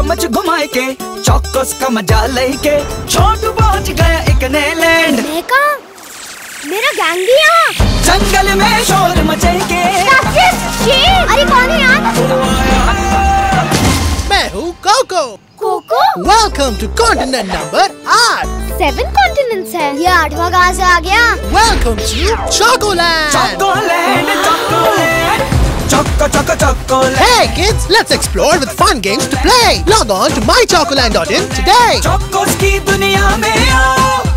चम्मच घुमाए के चौकोस का मजा लेके छोटू पहुंच गया एक नए लैंड। मेरा गैंग भी यहाँ। जंगल में शोर मचे के अरे कौन है यार? मैं हूँ Coco. Coco? Welcome to continent number 8। 7 continents है। ये 8वां कहाँ से आ गया? Welcome to Chocoland। Chocoland, Chocoland, Chocoland। Hey kids, let's explore with fun games to play. Log on to mychocoland.in today। चौकोस की दुनिया में आओ।